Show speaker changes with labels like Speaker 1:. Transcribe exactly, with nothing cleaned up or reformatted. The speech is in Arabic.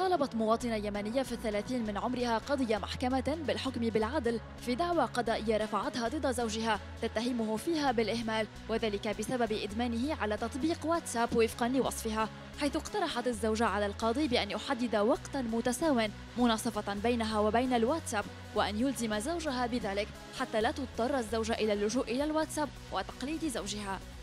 Speaker 1: طالبت مواطنة يمنية في الثلاثين من عمرها قضية محكمة بالحكم بالعدل في دعوى قضائية رفعتها ضد زوجها تتهمه فيها بالإهمال، وذلك بسبب إدمانه على تطبيق واتساب وفقا لوصفها، حيث اقترحت الزوجة على القاضي بأن يحدد وقتا متساو مناصفة بينها وبين الواتساب، وأن يلزم زوجها بذلك حتى لا تضطر الزوجة إلى اللجوء إلى الواتساب وتقليد زوجها.